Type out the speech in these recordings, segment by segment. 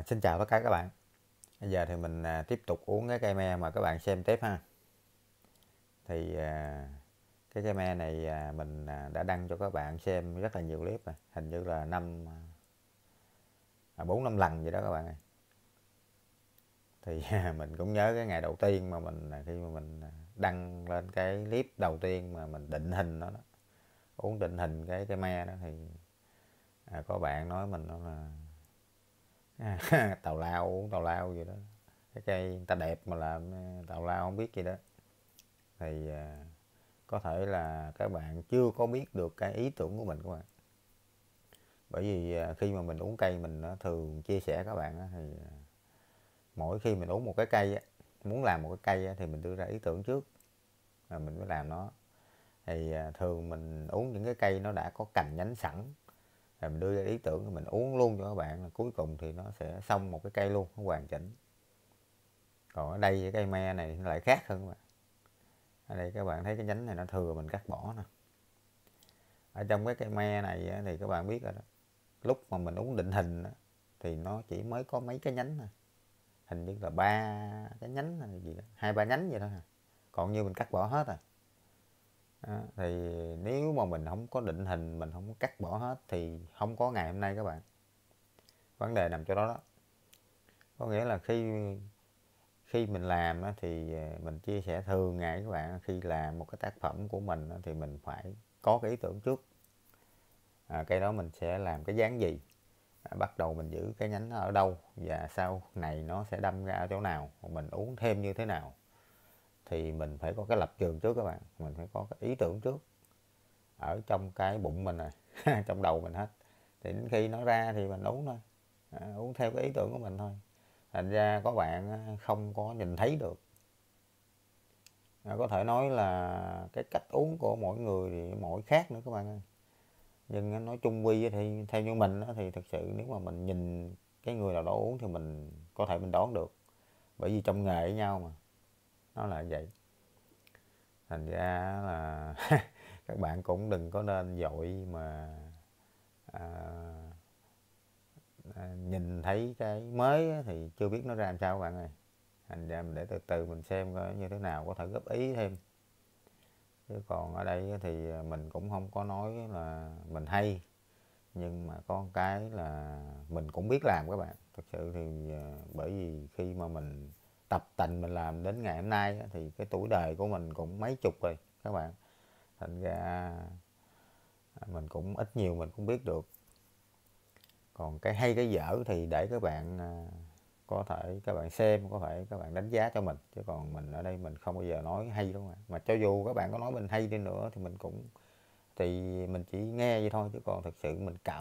Xin chào tất cả các bạn. Bây giờ thì mình tiếp tục uống cái cây me mà các bạn xem tiếp ha. Thì cái cây me này mình đã đăng cho các bạn xem rất là nhiều clip rồi. Hình như là 4-5 lần vậy đó các bạn ơi. Thì mình cũng nhớ cái ngày đầu tiên mà khi mà mình đăng lên cái clip đầu tiên mà mình định hình nó đó, uống định hình cái cây me đó thì có bạn nói mình đó là tào lao, uống tào lao vậy đó. Cái cây người ta đẹp mà làm tào lao không biết gì đó. Thì có thể là các bạn chưa có biết được cái ý tưởng của mình các bạn. Bởi vì khi mà mình uống cây mình thường chia sẻ các bạn thì mỗi khi mình uống một cái cây muốn làm một cái cây thì mình đưa ra ý tưởng trước rồi mình mới làm nó. Thì thường mình uống những cái cây nó đã có cành nhánh sẵn rồi mình đưa ra ý tưởng rồi mình uống luôn cho các bạn, cuối cùng thì nó sẽ xong một cái cây luôn, nó hoàn chỉnh. Còn ở đây cái cây me này nó lại khác hơn các bạn. Ở đây các bạn thấy cái nhánh này nó thừa, mình cắt bỏ nè. Ở trong cái cây me này thì các bạn biết rồi đó, lúc mà mình uống định hình thì nó chỉ mới có mấy cái nhánh thôi, hình như là 3 cái nhánh hay gì đó, 2-3 nhánh vậy đó. Còn như mình cắt bỏ hết rồi. Thì nếu mà mình không có định hình, mình không có cắt bỏ hết thì không có ngày hôm nay các bạn. Vấn đề nằm chỗ đó đó. Có nghĩa là khi khi mình làm thì mình chia sẻ thường ngày các bạn, khi làm một cái tác phẩm của mình thì mình phải có cái ý tưởng trước. Cây đó mình sẽ làm cái dáng gì, bắt đầu mình giữ cái nhánh nó ở đâu và sau này nó sẽ đâm ra ở chỗ nào, mình uống thêm như thế nào. Thì mình phải có cái lập trường trước các bạn, mình phải có cái ý tưởng trước ở trong cái bụng mình này trong đầu mình hết. Thì đến khi nó ra thì mình uống thôi, uống theo cái ý tưởng của mình thôi. Thành ra có bạn không có nhìn thấy được. Có thể nói là cái cách uống của mỗi người thì mỗi khác nữa các bạn ơi. Nhưng nói chung quy thì theo như mình thì thực sự nếu mà mình nhìn cái người nào đó uống thì mình có thể mình đoán được, bởi vì trong nghề với nhau mà, nó là vậy. Thành ra là các bạn cũng đừng có nên vội mà à, nhìn thấy cái mới thì chưa biết nó ra làm sao các bạn ơi. Thành ra mình để từ từ mình xem coi như thế nào, có thể góp ý thêm. Chứ còn ở đây thì mình cũng không có nói là mình hay, nhưng mà có cái là mình cũng biết làm các bạn. Thực sự thì bởi vì khi mà mình tập tành mình làm đến ngày hôm nay thì cái tuổi đời của mình cũng mấy chục rồi các bạn. Thành ra mình cũng ít nhiều mình cũng biết được. Còn cái hay cái dở thì để các bạn có thể các bạn xem, có thể các bạn đánh giá cho mình. Chứ còn mình ở đây mình không bao giờ nói hay đâu mà cho dù các bạn có nói mình hay đi nữa thì mình chỉ nghe vậy thôi. Chứ còn thực sự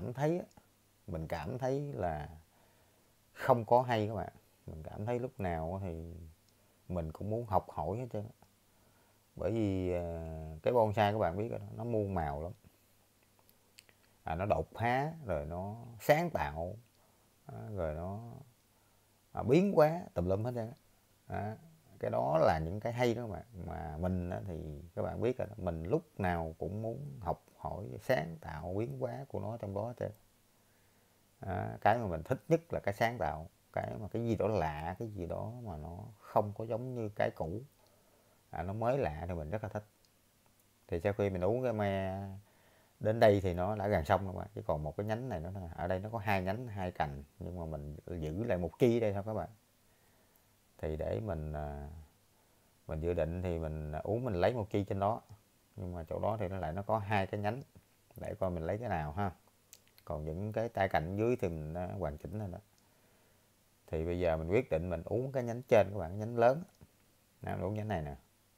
mình cảm thấy là không có hay các bạn. Mình cảm thấy lúc nào thì mình cũng muốn học hỏi hết trơn. Bởi vì cái bonsai các bạn biết đó, nó muôn màu lắm. Nó đột phá rồi nó sáng tạo, rồi nó biến hóa tùm lum hết trơn. Cái đó là những cái hay đó các bạn. Mà mình thì các bạn biết rồi, mình lúc nào cũng muốn học hỏi sáng tạo biến hóa của nó trong đó hết trơn. Cái mà mình thích nhất là cái sáng tạo, cái gì đó lạ, cái gì đó mà nó không có giống như cái cũ, nó mới lạ thì mình rất là thích. Thì sau khi mình uống cái me đến đây thì nó đã gần xong rồi các bạn. Chỉ còn một cái nhánh này nữa thôi. Ở đây nó có 2 nhánh 2 cành, nhưng mà mình giữ lại một chi đây thôi các bạn. Thì để mình dự định thì mình uống mình lấy một chi trên đó, nhưng mà chỗ đó thì nó có 2 cái nhánh, để coi mình lấy cái nào ha. Còn những cái tay cạnh dưới thì mình hoàn chỉnh rồi đó. Thì bây giờ mình quyết định mình uống cái nhánh trên các bạn, cái nhánh lớn. Mình uống nhánh này nè.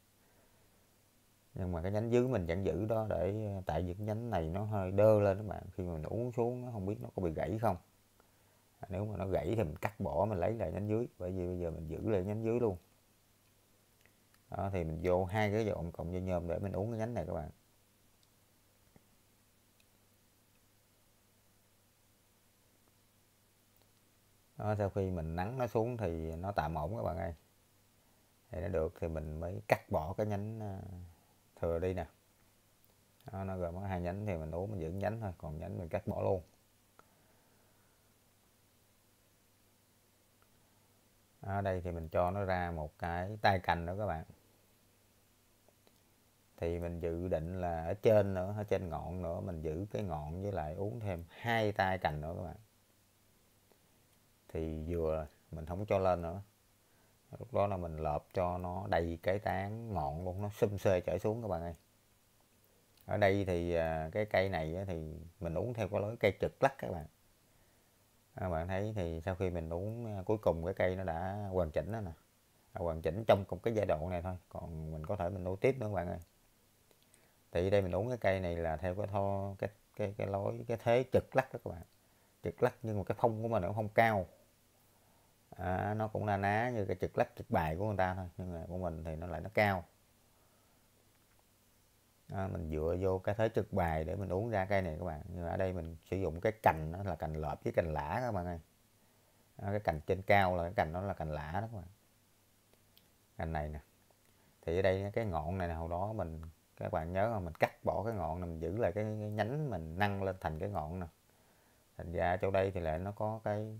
Nhưng mà cái nhánh dưới mình vẫn giữ đó, để tại vì cái nhánh này nó hơi đơ lên các bạn. Khi mà mình uống xuống nó không biết nó có bị gãy không. Nếu mà nó gãy thì mình cắt bỏ, mình lấy lại nhánh dưới. Bởi vì bây giờ mình giữ lại nhánh dưới luôn. Đó, thì mình vô 2 cái dọn cộng với nhôm để mình uống cái nhánh này các bạn. Đó, sau khi mình nắng nó xuống thì nó tạm ổn các bạn ơi. Thì nó được thì mình mới cắt bỏ cái nhánh thừa đi nè. Đó, nó gồm có 2 nhánh thì mình uống mình giữ nhánh thôi, còn nhánh mình cắt bỏ luôn. Ở đây thì mình cho nó ra một cái tay cành nữa các bạn. Thì mình dự định là ở trên nữa, ở trên ngọn nữa mình giữ cái ngọn với lại uống thêm 2 tay cành nữa các bạn. Thì vừa mình không cho lên nữa. Lúc đó là mình lợp cho nó đầy cái tán ngọn luôn, nó xum xê chảy xuống các bạn ơi. Ở đây thì cái cây này thì mình uống theo cái lối cây trực lắc các bạn. Các bạn thấy thì sau khi mình uống cuối cùng cái cây nó đã hoàn chỉnh đó nè. Hoàn chỉnh trong một cái giai đoạn này thôi, còn mình có thể mình uống tiếp nữa các bạn ơi. Thì đây mình uống cái cây này là theo cái lối cái thế trực lắc đó các bạn. Trực lắc nhưng mà cái phong của mình nó không cao. Nó cũng na ná như cái trực lắc trực bài của người ta thôi, nhưng mà của mình thì nó lại nó cao. Mình dựa vô cái thế trực bài để mình uống ra cây này các bạn. Nhưng mà ở đây mình sử dụng cái cành đó là cành lợp với cành lã các bạn ơi. Cái cành trên cao là cái cành đó là cành lã đó các bạn. Cành này nè. Thì ở đây cái ngọn này hồi đó các bạn nhớ không, mình cắt bỏ cái ngọn này, mình giữ lại cái nhánh mình nâng lên thành cái ngọn nè. Thành ra chỗ đây thì lại nó có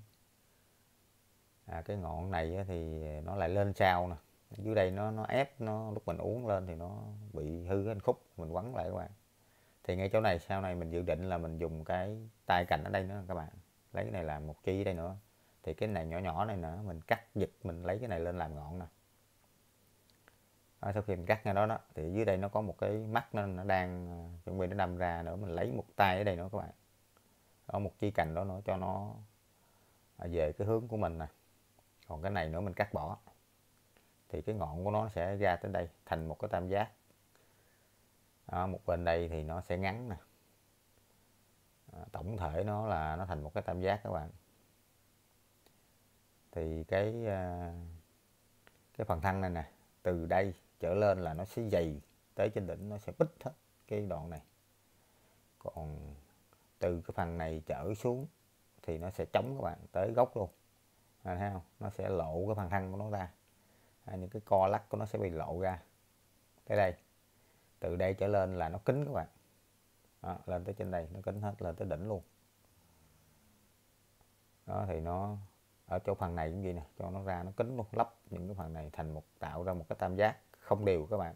cái ngọn này thì nó lại lên sau nè. Dưới đây nó ép, nó lúc mình uống lên thì nó bị hư cái khúc, mình quấn lại các bạn. Thì ngay chỗ này sau này mình dự định là mình dùng cái tay cành ở đây nữa các bạn. Lấy cái này làm một chi ở đây nữa. Thì cái này nhỏ nhỏ này nữa mình cắt giật, mình lấy cái này lên làm ngọn nè. Sau khi mình cắt ngay đó thì dưới đây nó có một cái mắt nó đang chuẩn bị nó đâm ra nữa, mình lấy một tay ở đây nữa các bạn. Đó, một chi cành đó nữa cho nó về cái hướng của mình nè. Còn cái này nữa mình cắt bỏ. Thì cái ngọn của nó sẽ ra tới đây thành một cái tam giác. Một bên đây thì nó sẽ ngắn nè. Tổng thể nó là nó thành một cái tam giác các bạn. Thì cái phần thân này nè, từ đây trở lên là nó sẽ dày tới trên đỉnh, nó sẽ bít hết cái đoạn này. Còn từ cái phần này trở xuống thì nó sẽ chống các bạn tới gốc luôn. Thấy không? Nó sẽ lộ cái phần thân của nó ra. Những cái co lắc của nó sẽ bị lộ ra. Tới đây. Từ đây trở lên là nó kín các bạn. Lên tới trên đây nó kín hết, lên tới đỉnh luôn. Đó thì nó ở chỗ phần này cũng vậy nè, cho nó ra nó kín luôn, lắp những cái phần này thành tạo ra một cái tam giác không đều các bạn.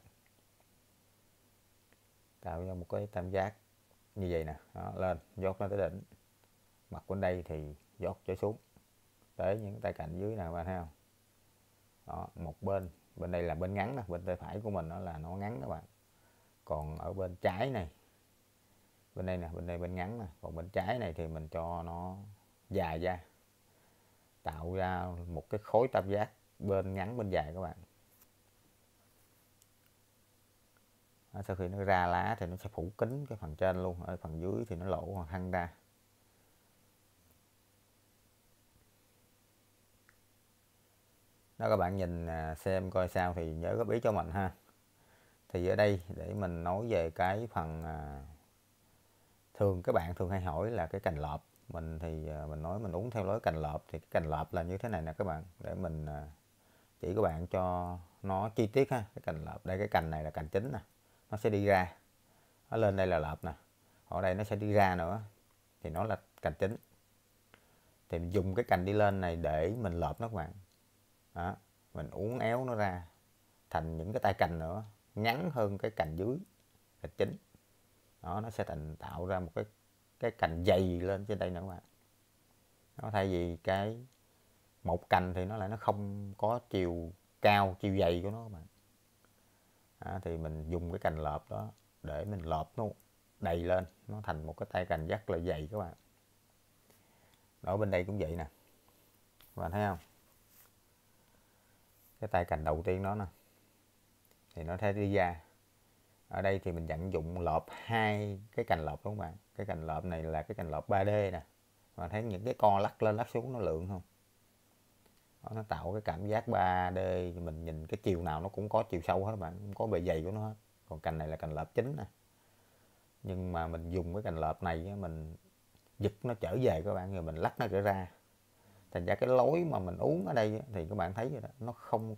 Tạo ra một cái tam giác như vậy nè, lên dốt lên tới đỉnh. Mặt bên đây thì dốt trở xuống tới những tay cạnh dưới nè các bạn thấy không? Đó, một bên đây là bên ngắn nè, bên tay phải của mình nó là nó ngắn các bạn. Còn ở bên trái này, bên đây nè, bên đây bên ngắn nè, còn bên trái này thì mình cho nó dài ra, tạo ra một cái khối tam giác bên ngắn bên dài các bạn. Sau khi nó ra lá thì nó sẽ phủ kín cái phần trên luôn, ở phần dưới thì nó lộ hoặc hăng ra. Đó, các bạn nhìn xem coi sao thì nhớ góp ý cho mình ha. Thì ở đây để mình nói về cái phần các bạn thường hay hỏi là cái cành lợp. Mình thì mình nói mình uống theo lối cành lợp, thì cái cành lợp là như thế này nè các bạn, để mình chỉ các bạn cho nó chi tiết ha. Cái cành lợp đây, cái cành này là cành chính nè, nó sẽ đi ra, nó lên đây là lợp nè, ở đây nó sẽ đi ra nữa thì nó là cành chính. Thì mình dùng cái cành đi lên này để mình lợp nó các bạn. Đó, mình uốn éo nó ra thành những cái tay cành nữa ngắn hơn cái cành dưới cành chính. Đó, nó sẽ tạo ra một cái cành dày lên trên đây nữa các bạn. Nó thay vì cái một cành thì nó lại nó không có chiều cao, chiều dày của nó các bạn. Thì mình dùng cái cành lợp đó để mình lợp nó đầy lên, nó thành một cái tay cành rất là dày các bạn. Ở bên đây cũng vậy nè, các bạn thấy không? Cái tay cành đầu tiên đó nè thì nó sẽ đi ra. Ở đây thì mình vận dụng lợp 2 cái cành lợp đúng không bạn? Cái cành lợp này là cái cành lợp 3D nè. Bạn thấy những cái co lắc lên lắc xuống nó lượn không? Đó, nó tạo cái cảm giác 3D, mình nhìn cái chiều nào nó cũng có chiều sâu hết các bạn, không có bề dày của nó hết. Còn cành này là cành lợp chính nè. Nhưng mà mình dùng cái cành lợp này mình giật nó trở về các bạn, rồi mình lắc nó trở ra. Thành ra cái lối mà mình uống ở đây thì các bạn thấy rồi đó, nó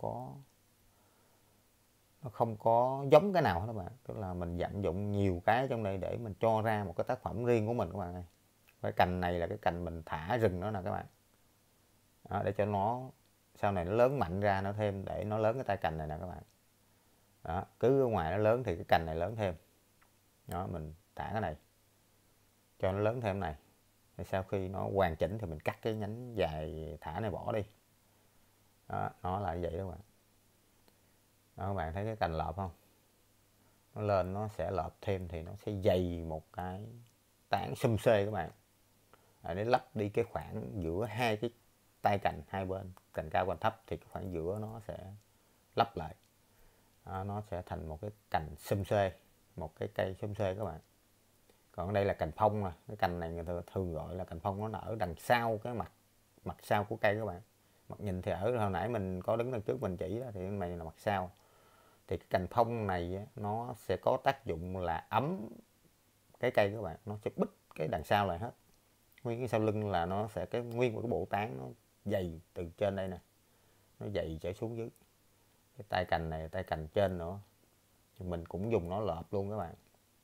không có giống cái nào hết các bạn. Tức là mình vận dụng nhiều cái trong đây để mình cho ra một cái tác phẩm riêng của mình các bạn ơi. Cái cành này là cái cành mình thả rừng đó nè các bạn. Đó, để cho nó sau này nó lớn mạnh ra nó thêm để nó lớn cái tay cành này nè các bạn. Đó, cứ ở ngoài nó lớn thì cái cành này lớn thêm. Đó, mình thả cái này cho nó lớn thêm này. Thì sau khi nó hoàn chỉnh thì mình cắt cái nhánh dài thả này bỏ đi. Đó, nó là như vậy đó các bạn. Đó, các bạn thấy cái cành lợp không? Nó lên nó sẽ lợp thêm thì nó sẽ dày một cái tán xum xê các bạn. Để lấp đi cái khoảng giữa hai cái tay cành hai bên, cành cao cành thấp thì cái khoảng giữa nó sẽ lấp lại. Đó, nó sẽ thành một cái cành xum xê, một cái cây xum xê các bạn. Còn đây là cành phong nè, cái cành này người ta thường gọi là cành phong, nó nở đằng sau cái mặt sau của cây các bạn. Mặt nhìn thì ở hồi nãy mình có đứng đằng trước mình chỉ đó, thì cái này là mặt sau. Thì cái cành phong này nó sẽ có tác dụng là ấm cái cây các bạn, nó sẽ bít cái đằng sau lại hết. Nguyên cái sau lưng là nó sẽ nguyên một cái bộ tán nó dày từ trên đây nè, nó dày trở xuống dưới. Cái tay cành này, tay cành trên nữa thì mình cũng dùng nó lợp luôn các bạn.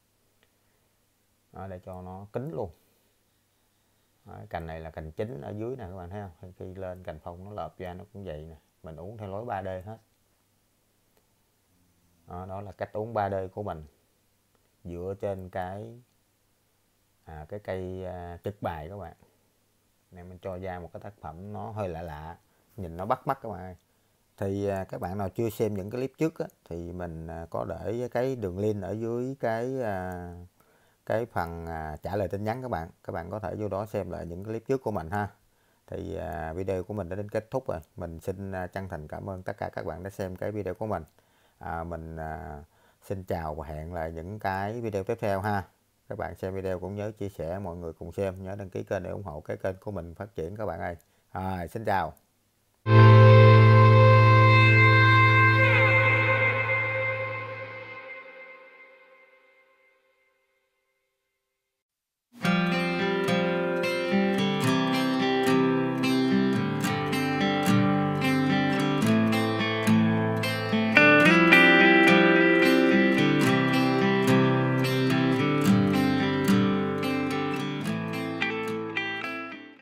Đó, để cho nó kín luôn. Đó, cành này là cành chính ở dưới nè các bạn thấy không? Khi lên cành phong nó lợp ra nó cũng vậy nè. Mình uống theo lối 3D hết. Đó là cách uống 3D của mình, dựa trên cái cây trực bài các bạn. Này mình cho ra một cái tác phẩm nó hơi lạ lạ, nhìn nó bắt mắt các bạn. Thì các bạn nào chưa xem những cái clip trước á, thì mình có để cái đường link ở dưới cái phần trả lời tin nhắn các bạn. Các bạn có thể vô đó xem lại những clip trước của mình ha. Thì video của mình đã đến kết thúc rồi. Mình xin chân thành cảm ơn tất cả các bạn đã xem cái video của mình. Mình xin chào và hẹn lại những cái video tiếp theo ha. Các bạn xem video cũng nhớ chia sẻ mọi người cùng xem, nhớ đăng ký kênh để ủng hộ cái kênh của mình phát triển các bạn ơi. Xin chào.